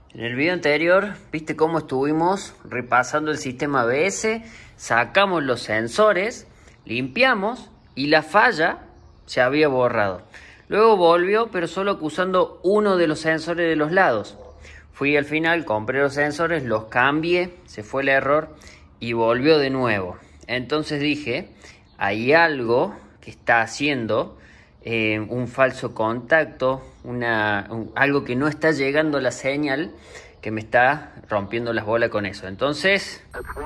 En el video anterior, viste cómo estuvimos repasando el sistema ABS, sacamos los sensores, limpiamos y la falla se había borrado. Luego volvió, pero solo usando uno de los sensores de los lados. Fui al final, compré los sensores, los cambié, se fue el error y volvió de nuevo. Entonces dije, hay algo que está haciendo un falso contacto, algo que no está llegando a la señal, que me está rompiendo las bolas con eso. Entonces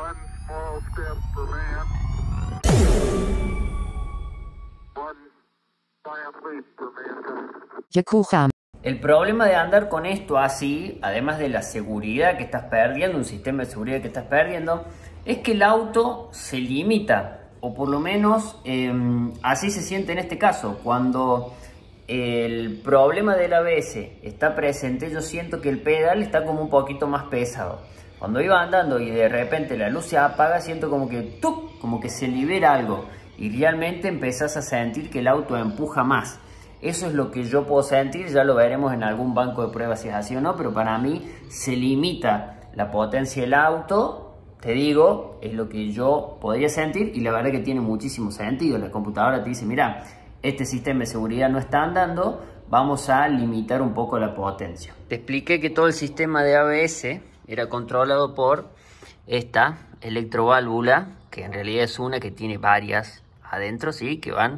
el problema de andar con esto así, además de la seguridad que estás perdiendo, un sistema de seguridad que estás perdiendo, es que el auto se limita, o por lo menos así se siente en este caso. Cuando el problema del ABS está presente, yo siento que el pedal está como un poquito más pesado. Cuando iba andando y de repente la luz se apaga, siento como que ¡tuc!, como que se libera algo y realmente empezás a sentir que el auto empuja más. Eso es lo que yo puedo sentir, ya lo veremos en algún banco de pruebas si es así o no, pero para mí se limita la potencia del auto, te digo, es lo que yo podría sentir y la verdad que tiene muchísimo sentido. La computadora te dice, mira, este sistema de seguridad no está andando, vamos a limitar un poco la potencia. Te expliqué que todo el sistema de ABS era controlado por esta electroválvula, que en realidad es una que tiene varias adentro, ¿sí? Que van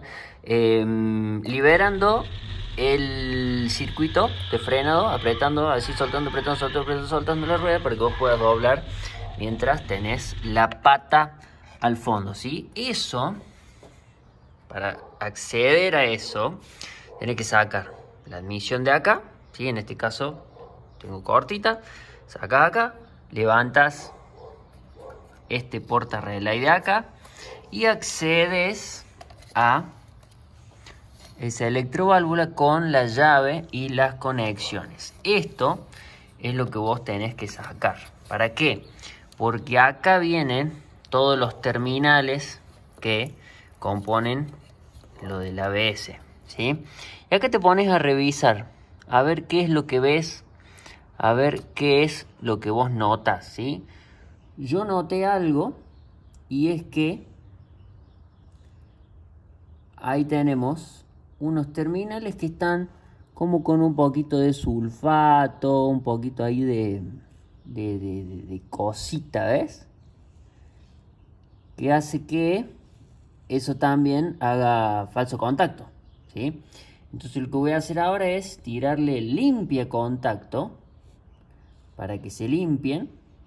liberando el circuito de frenado, apretando, así soltando, apretando, soltando, apretando, soltando la rueda para que vos puedas doblar mientras tenés la pata al fondo, ¿sí? Eso, para acceder a eso, tenés que sacar la admisión de acá, ¿sí? En este caso tengo cortita, sacas acá, levantas este porta relay de acá y accedes a esa electroválvula con la llave y las conexiones. Esto es lo que vos tenés que sacar. ¿Para qué? Porque acá vienen todos los terminales que componen lo del ABS, ¿sí? Y acá te pones a revisar, a ver qué es lo que ves, a ver qué es lo que vos notas, ¿sí? Yo noté algo y es que ahí tenemos unos terminales que están como con un poquito de sulfato, un poquito ahí de cosita, ¿ves? Que hace que eso también haga falso contacto, ¿sí? Entonces lo que voy a hacer ahora es tirarle limpia contacto para que se limpien.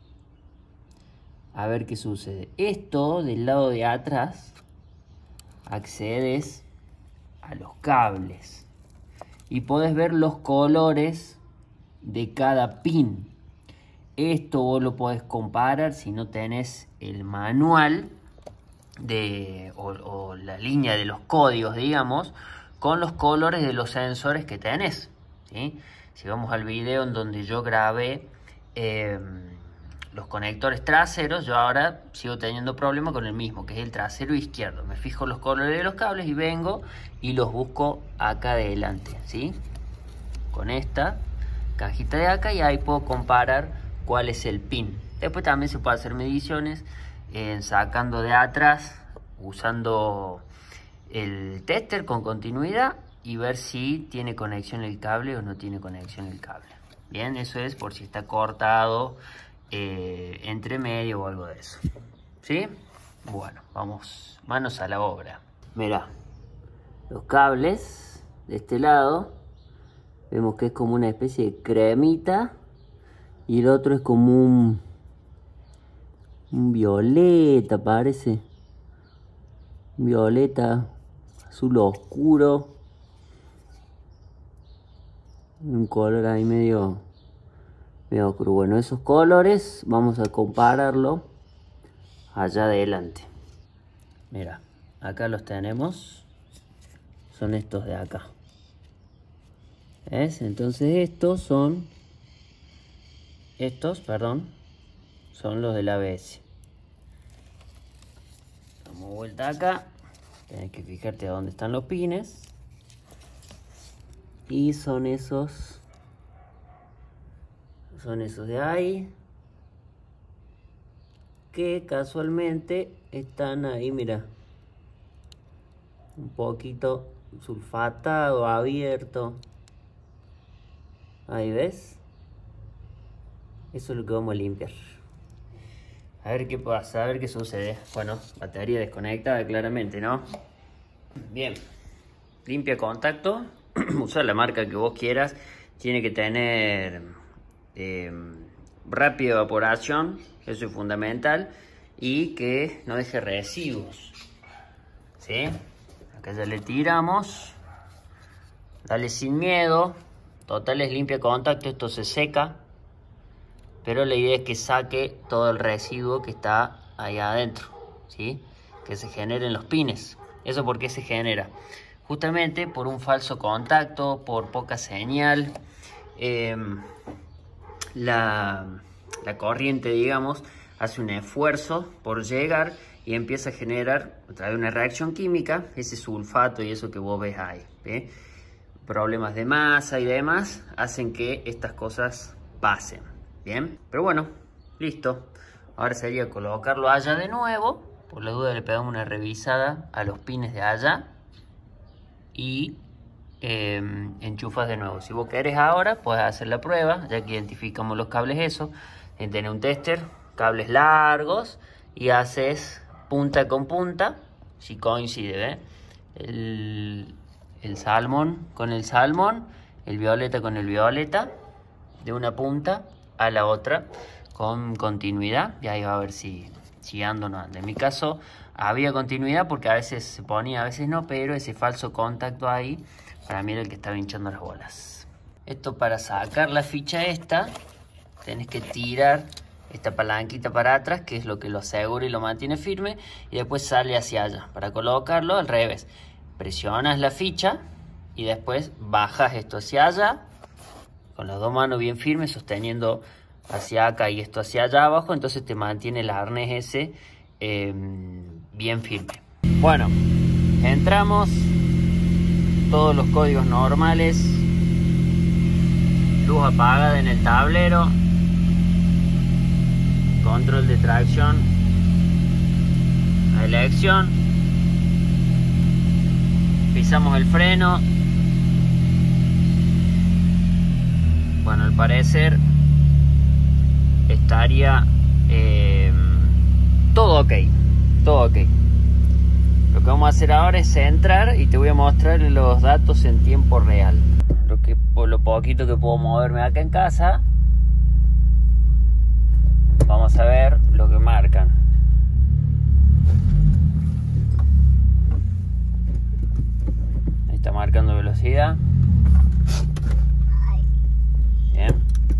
A ver qué sucede. Esto del lado de atrás accedes a los cables y podés ver los colores de cada pin. Esto vos lo podés comparar si no tenés el manual o la línea de los códigos, digamos, con los colores de los sensores que tenés, ¿sí? Si vamos al video en donde yo grabé los conectores traseros, yo ahora sigo teniendo problema con el mismo, que es el trasero izquierdo. Me fijo los colores de los cables y vengo y los busco acá adelante, ¿sí? Con esta cajita de acá, y ahí puedo comparar cuál es el pin. Después también se puede hacer mediciones sacando de atrás, usando el tester con continuidad y ver si tiene conexión el cable o no tiene conexión el cable. Bien, eso es por si está cortado entre medio o algo de eso, ¿sí? Bueno, vamos, manos a la obra. Mira, los cables de este lado vemos que es como una especie de cremita y el otro es como un violeta, parece un violeta azul oscuro, un color ahí medio oscuro. Bueno, esos colores vamos a compararlo allá adelante. Mira, acá los tenemos, son estos de acá, ¿ves? Entonces estos son los del ABS. Damos vuelta acá, tienes que fijarte a dónde están los pines y son esos son esos de ahí, que casualmente están ahí, mira, un poquito sulfatado, abierto. Ahí ves, eso es lo que vamos a limpiar. A ver qué pasa, a ver qué sucede. Bueno, batería desconectada claramente, ¿no? Bien, limpia contacto. Usa la marca que vos quieras. Tiene que tener rápida evaporación, eso es fundamental. Y que no deje residuos, ¿sí? Acá ya le tiramos. Dale sin miedo. Total es limpia contacto, esto se seca. Pero la idea es que saque todo el residuo que está ahí adentro, ¿sí? Que se generen los pines. ¿Eso por qué se genera? Justamente por un falso contacto, por poca señal. La corriente, digamos, hace un esfuerzo por llegar y empieza a generar, a través de una reacción química, ese sulfato y eso que vos ves ahí, ¿sí? Problemas de masa y demás hacen que estas cosas pasen. Bien, pero bueno, listo. Ahora sería colocarlo allá de nuevo. Por la duda le pegamos una revisada a los pines de allá. Y enchufas de nuevo. Si vos querés ahora, puedes hacer la prueba, ya que identificamos los cables eso. Tenés un tester, cables largos, y haces punta con punta, si coincide, ¿eh? El salmón con el salmón, el violeta con el violeta, de una punta a la otra con continuidad, y ahí va a ver si anda o no anda. En mi caso había continuidad porque a veces se ponía, a veces no, pero ese falso contacto ahí para mí era el que estaba hinchando las bolas. Esto, para sacar la ficha esta tenés que tirar esta palanquita para atrás, que es lo que lo asegura y lo mantiene firme, y después sale hacia allá. Para colocarlo al revés, presionas la ficha y después bajas esto hacia allá con las dos manos bien firmes, sosteniendo hacia acá y esto hacia allá abajo. Entonces te mantiene el arnés ese bien firme. Bueno, entramos, todos los códigos normales, luz apagada en el tablero, control de tracción a elección, pisamos el freno. Bueno, al parecer estaría todo ok, todo ok. Lo que vamos a hacer ahora es entrar y te voy a mostrar los datos en tiempo real. Por lo poquito que puedo moverme acá en casa, vamos a ver lo que marcan. Ahí está marcando velocidad. Bien.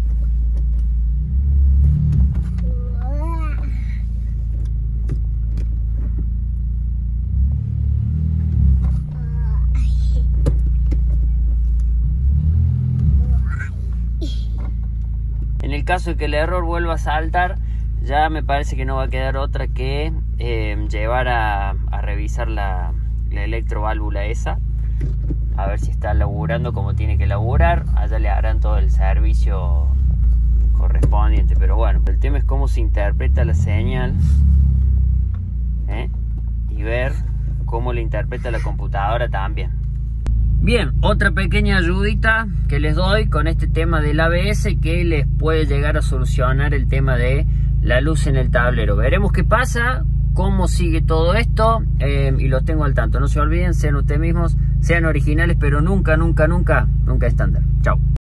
En el caso de que el error vuelva a saltar, ya me parece que no va a quedar otra que llevar a revisar la electroválvula esa, a ver si está laburando como tiene que laburar. Allá le harán todo el servicio correspondiente, pero bueno, el tema es cómo se interpreta la señal, y ver cómo la interpreta la computadora también. Bien, otra pequeña ayudita que les doy con este tema del ABS, que les puede llegar a solucionar el tema de la luz en el tablero. Veremos qué pasa, cómo sigue todo esto, y los tengo al tanto. No se olviden, sean ustedes mismos, sean originales, pero nunca estándar. Chao.